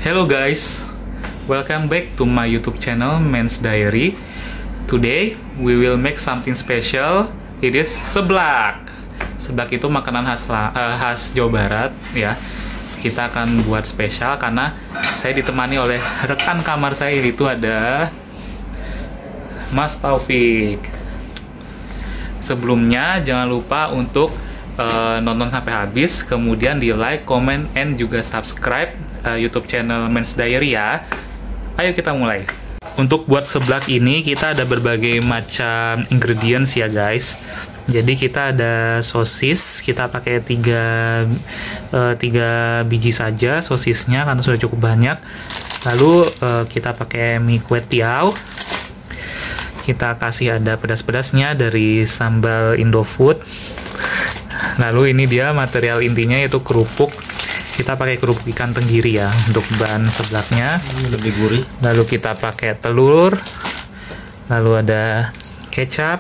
Hello guys, welcome back to my YouTube channel Men's Diary. Today we will make something special. It is seblak. Seblak itu makanan khas Jawa Barat ya. Kita akan buat spesial karena saya ditemani oleh rekan kamar saya, itu ada Mas Taufik. Sebelumnya jangan lupa untuk nonton sampai habis, kemudian di like, comment, and juga subscribe YouTube channel Men's Diary ya. Ayo kita mulai. Untuk buat seblak ini kita ada berbagai macam ingredients ya guys. Jadi kita ada sosis, kita pakai 3 biji saja sosisnya karena sudah cukup banyak. Lalu kita pakai mie kue tiaw. Kita kasih ada pedas-pedasnya dari sambal Indofood. Lalu ini dia material intinya, yaitu kerupuk. Kita pakai kerupuk ikan tenggiri ya untuk bahan seblaknya. Lebih gurih. Lalu kita pakai telur. Lalu ada kecap,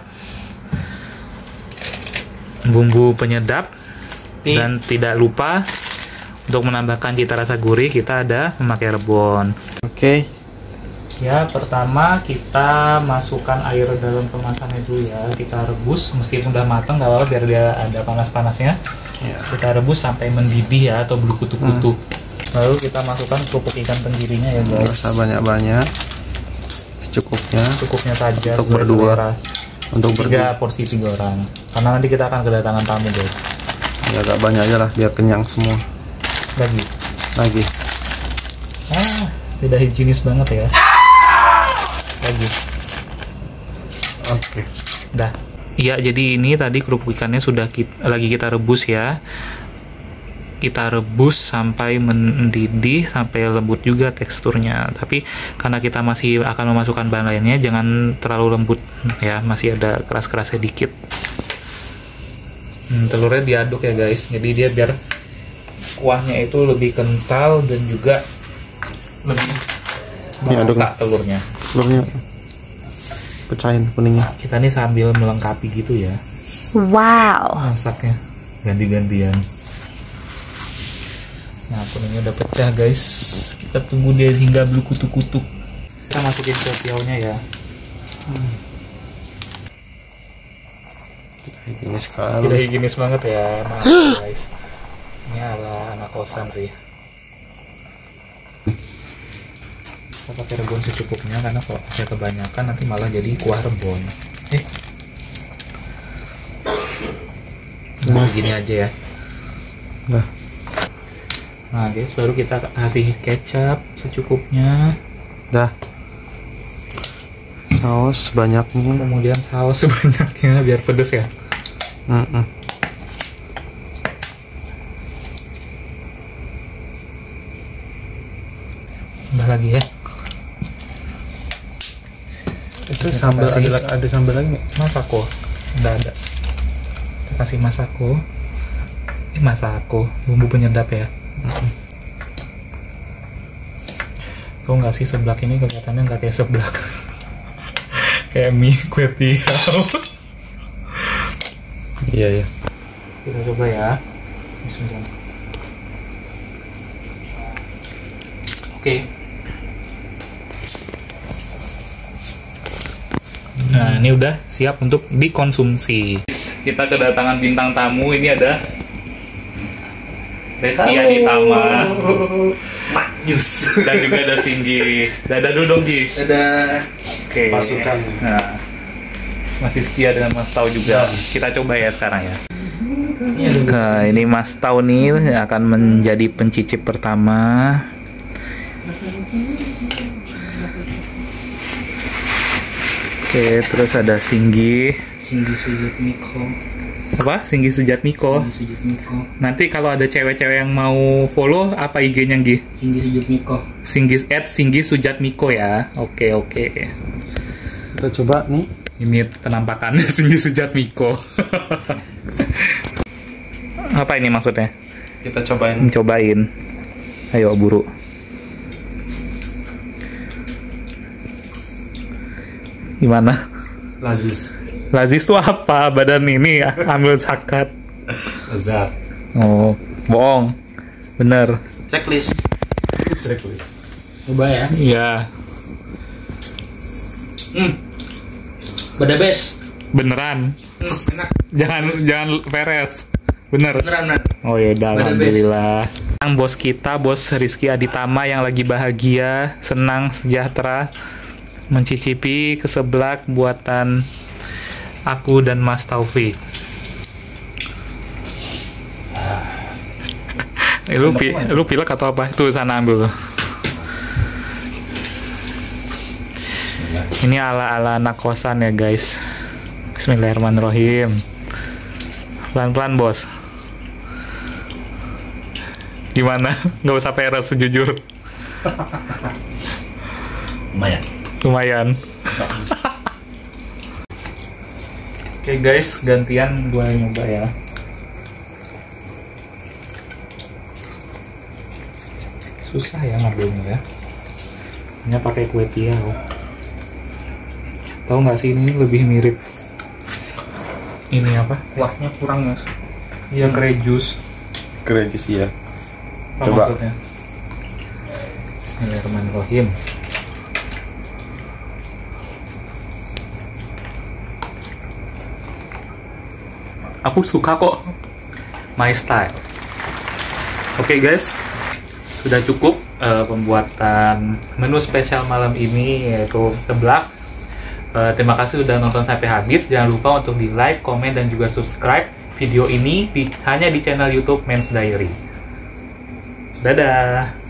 bumbu penyedap, dan tidak lupa untuk menambahkan cita rasa gurih kita ada memakai rebon. Oke. Ya, pertama kita masukkan air dalam kemasannya dulu ya. Kita rebus meskipun udah matang, nggak apa-apa biar dia ada panas-panasnya. Ya. Kita rebus sampai mendidih ya, atau berkutu-kutu. Lalu kita masukkan kerupuk ikan tenggirinya ya guys. Nggak usah banyak-banyak, secukupnya. Cukupnya saja Untuk berdua. selera. Untuk 3 porsi 3 orang. Karena nanti kita akan kedatangan tamu guys. Ya agak banyak aja lah biar kenyang semua. Lagi. Tidak higienis banget ya. Lagi. Oke. Udah. Iya, jadi ini tadi kerupuk ikannya sudah lagi kita rebus ya. Kita rebus sampai mendidih, sampai lembut juga teksturnya. Tapi karena kita masih akan memasukkan bahan lainnya, jangan terlalu lembut ya, masih ada keras-kerasnya dikit. Telurnya diaduk ya guys, jadi dia biar kuahnya itu lebih kental dan juga lebih merata telurnya. Telurnya pecahin kuningnya. Kita nih sambil melengkapi gitu ya. Wow. Masaknya ganti-gantian. Nah, kuningnya udah pecah guys. Kita tunggu dia hingga berkutu-kutu. Kita masukin kue tiawnya ya. Higienis sekali. Tidak higienis banget ya, maaf guys. Ini ala anak kosan sih. Kita pakai rebon secukupnya karena kalau saya kebanyakan nanti malah jadi kuah rebon. Nah, begini aja ya. Nah guys, baru kita kasih kecap secukupnya. Saus banyaknya. Kemudian saus sebanyaknya biar pedes ya. Tambah lagi ya. Itu sambal ada sambal lagi nggak? Masako. Udah ada. Kita kasih masako. Masako, bumbu penyedap ya. Tuh nggak sih, seblak ini kelihatannya nggak kayak seblak. Kayak mie kue tiaw. Iya. Kita coba ya. Bismillah. Oke. Nah, ini udah siap untuk dikonsumsi. Kita kedatangan bintang tamu, ini ada Reski Aditama, Maknyus. dan juga ada Singgi. Dadah dulu dong Gi. Ada Oke. pasukan. Nah, masih setia dengan Mas Tau juga. Kita coba ya sekarang ya. Nah, ini Mas Tau nih akan menjadi pencicip pertama. Oke, terus ada Singgi Sujatmiko. apa? Singgi Sujatmiko. Nanti kalau ada cewek-cewek yang mau follow, apa IG-nya Gi? Singgi Sujatmiko. Singgi Sujatmiko ya. Oke. Kita coba nih. Ini penampakannya Singgi Sujatmiko. Apa ini maksudnya? Kita cobain. Cobain. Ayo buru. Gimana? Lazis itu apa? Badan ini ambil zakat. Lezat. Oh, bohong. Bener. Checklist. Coba ya. Iya. Beda best. Beneran. Enak. Jangan peres. Bener. Beneran. Oh yaudah, Beda alhamdulillah. Yang bos kita, bos Rizky Aditama yang lagi bahagia, senang, sejahtera, mencicipi keseblak buatan aku dan Mas Taufik. Lu pilek atau apa? Tuh sana ambil. Ini ala-ala anak kosan ya guys. Bismillahirrahmanirrahim. Pelan-pelan bos. Gimana? Nggak usah peres sejujur. Lumayan. Oke guys, gantian gua nyoba ya. Susah ya ngambilnya ya. Hanya pakai kue tiaw. Tahu nggak sih ini lebih mirip ini apa? Kuahnya kurang ya. Iya, krejus. Krejus ya. Apa Coba. maksudnya? Bismillahirrahmanirrahim. Aku suka kok. My style. Oke guys, sudah cukup pembuatan menu spesial malam ini, yaitu seblak. Terima kasih sudah nonton sampai habis. Jangan lupa untuk di like, komen, dan juga subscribe video ini hanya di channel YouTube Men's Diary. Dadah.